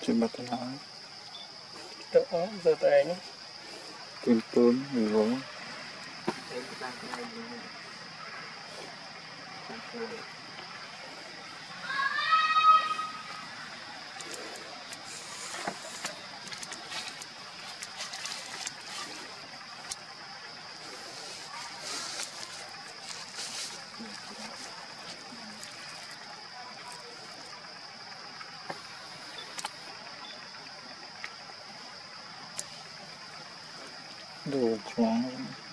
Trên mặt nói tự giờ tới nhé trên tốn người gốm đồ khoáng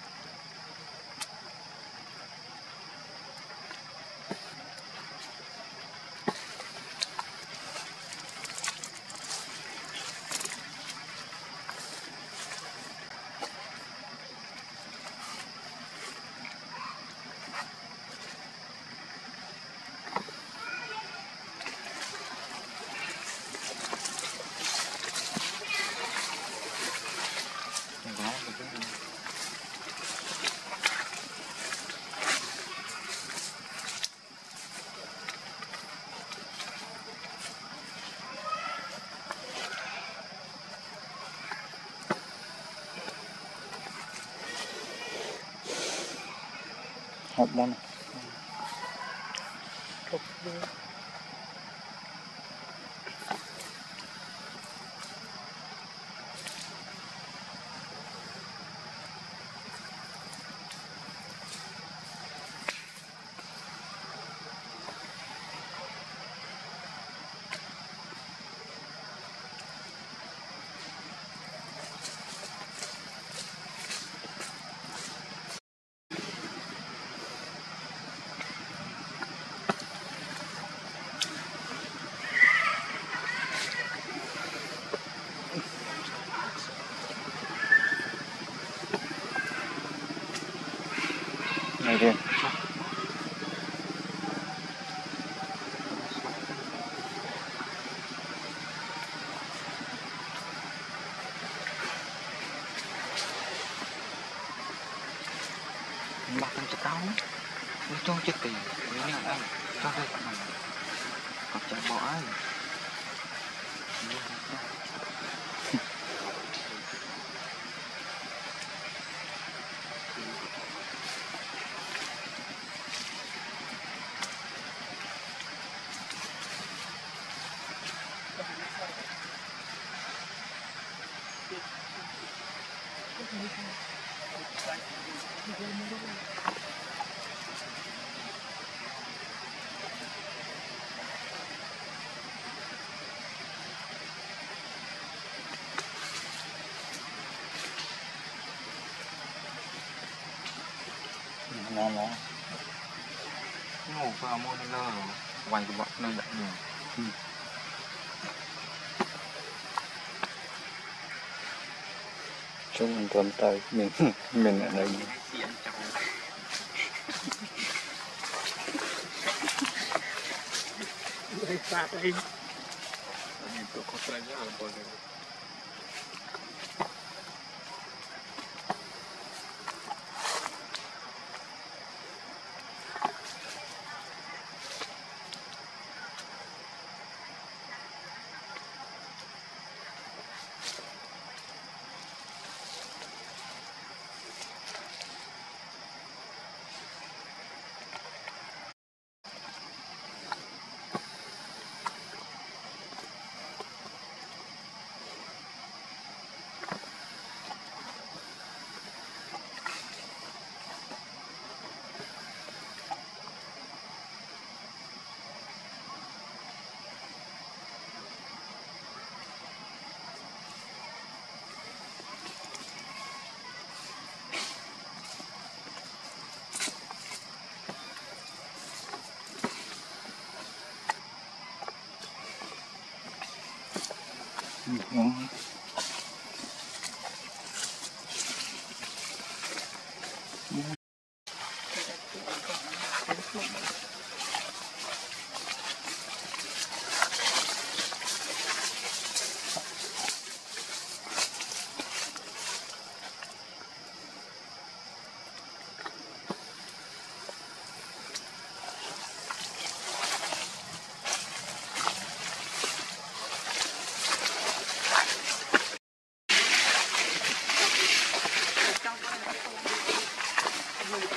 hộp đó này. Này kìa bác không cho cao nó cho chết tiền với nhau anh cho đây các bạn còn chẳng bỏ ai ngon đó ngủ vào môi nó lơ quay cái bọn nơi đậm nhiều chúng mình tuần tới mình ở đây phạt đây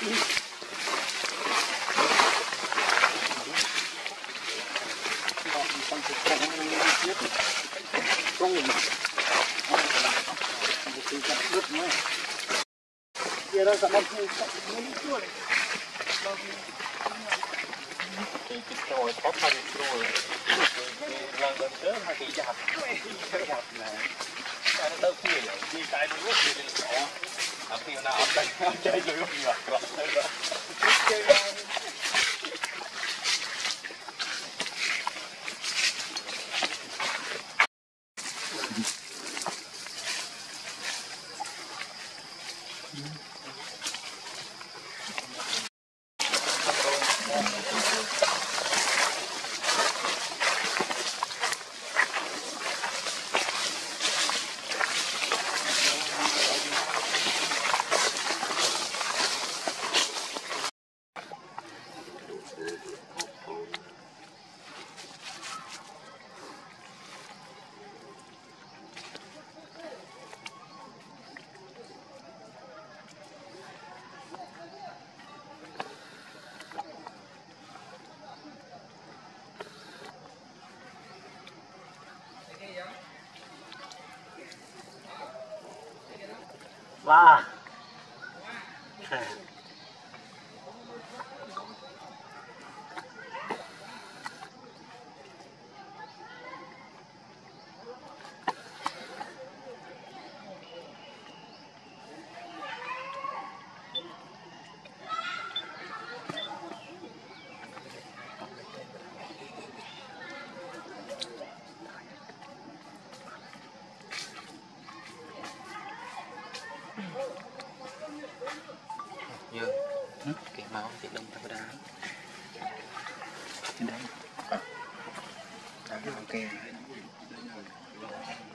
Giờ đó các bạn thấy mấy chua này. Rồi có phần rồi lần gần tới hai tỷ chạp là nó đâu kia rồi đi tay nó rất là nhỏ ở khi nào ông đánh chơi rồi rồi Wow. dương cái máu thì đông thằng đá Đấy. Ok.